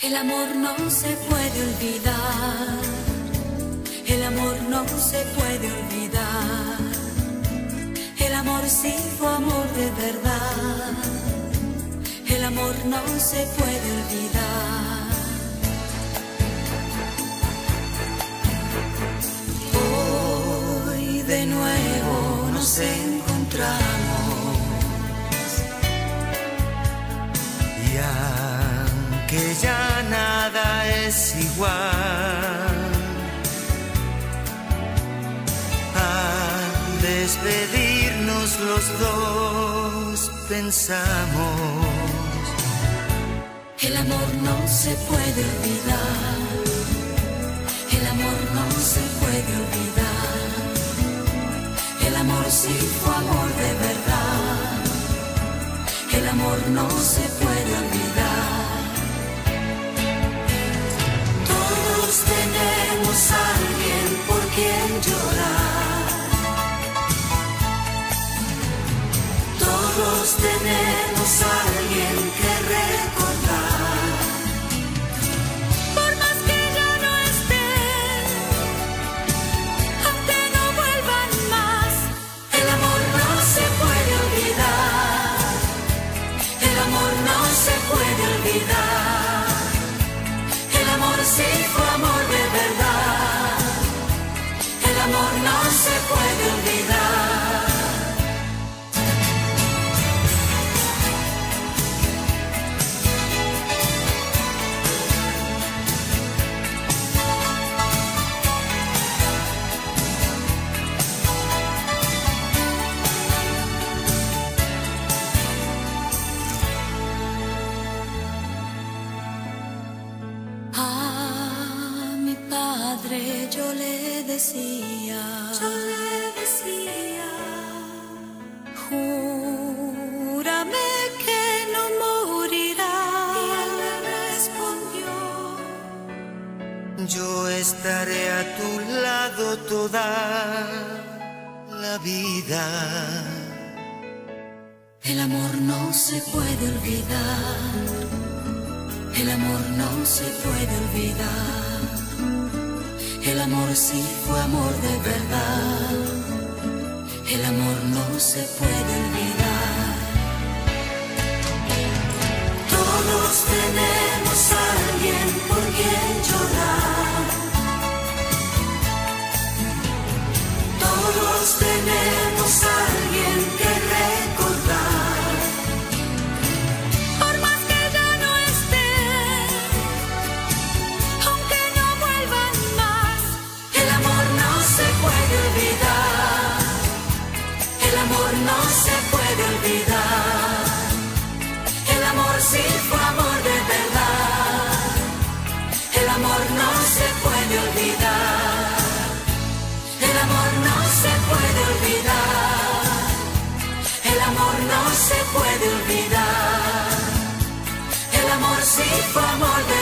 El amor no se puede olvidar, el amor no se puede olvidar. El amor sí fue amor de verdad, el amor no se puede olvidar. Hoy de nuevo nos encontramos y aunque ya nada es igual, al despedirnos los dos pensamos: el amor no se puede olvidar, el amor no se puede olvidar. El amor sí fue amor de verdad, el amor no se puede olvidar. Todos tenemos a alguien por quien llorar, todos tenemos a alguien que recordar. Por más que ya no estén, aunque no vuelvan más, el amor no se puede olvidar, el amor no se puede olvidar. El amor sí fue amor de verdad, el amor no se puede olvidar. A mi padre yo le decía, júrame que no morirás. Y él me respondió: yo estaré a tu lado toda la vida. el amor no se puede olvidar, el amor no se puede olvidar. El amor sí fue amor de verdad, el amor no se puede olvidar. Todos tenemos a alguien por quien llorar, todos tenemos a alguien que recordar. Por más que ya no estén, aunque no vuelvan más, el amor no se puede olvidar, el amor no se puede olvidar. El amor sí fue amor de verdad, el amor no se puede olvidar. El amor no se puede olvidar, el amor no se puede olvidar. El amor sí fue amor de